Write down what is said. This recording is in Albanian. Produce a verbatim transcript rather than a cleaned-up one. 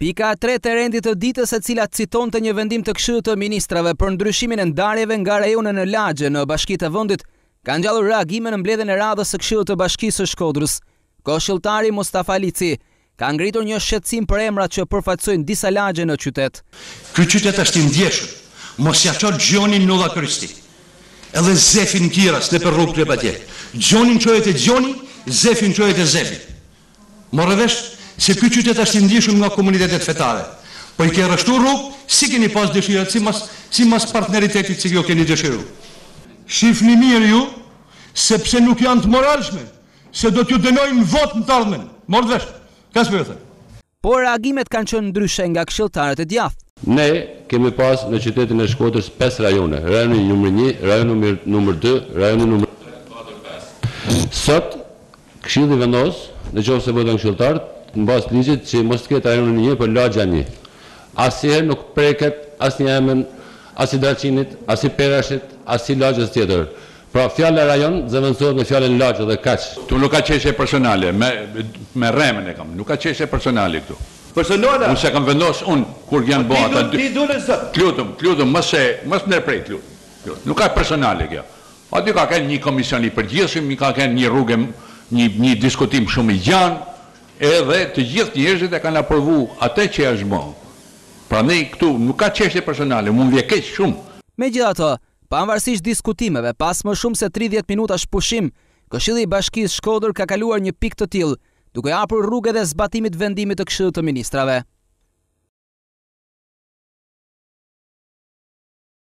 Pika e tretë e rendit të ditës, e cila citonte një vendim të Këshillit të Ministrave për ndryshimin e ndarjeve nga rajoni në Lagje në bashkitë e vendit, ka ngjallur reagime në mbledhjen e radhës së Këshillit të Bashkisë së Shkodrës. Këshilltari Mustafa Lici ka ngritur një shqetësim për emrat që përfaqësojnë disa lagje në qytet. Ky qytet është i ndjeshëm, mos ja çon Gjonin Nulla Kristi. Edhe Zefin Kiras në për rrugë atje. Gjonin çohet e Gjoni, Zefin çohet e Zefi. Morë vesh se ky qytet është i ndjeshëm nga komunitetet fetare. Po i ke rreshtu rrugë, si keni pas dëshirat, si mas si mas partneritetit që jo keni dëshiruar. Shifni mirë ju, sepse nuk janë të moralshme, se do t'ju dënojmë vot në të ardhmen. Morë vesh. Ka s'po thënë. Por reagimet kanë qenë ndryshe nga këshilltarët e djathtë. Ne kemi pas në qytetin e Shkodrës pesë rajone, rajoni numër një, rajoni numër dy, rajoni numër tre, katër, pesë. Sot Këshilli vendos, nëse voton këshilltar, mbas ligjit që mos të ketë rajonin një, por lagja një. Asnjëherë nuk preket asnjë emër, as i Draçinit, as i Perashit, as i lagjës tjetër. Pra fjala rajon zëvendësohet me fjalën lagje dhe kaq. Tu nuk ka çështje personale, me me rremën e kam. Nuk ka çështje personale këtu. Personale. Unë se kam vendos unë kur janë bërë ata dy. Ti dole zot. Lutem, lutem mos e mos më prej lutem. Nuk ka personale kjo. Aty ka kanë një komision i përgjithshëm, ka kanë një rrugë, një një diskutim shumë i gjanë, edhe të gjithë njerëzit e kanë aprovu atë që është bërë. Prandaj këtu nuk ka çështje personale, mund vje keq shumë. Megjithatë, pavarësisht diskutimeve, pas më shumë se tridhjetë minutash pushim, Këshilli i Bashkisë Shkodër ka kaluar një pikë të tillë, duke hapur rrugë edhe zbatimit vendimit të Këshillit të Ministrave.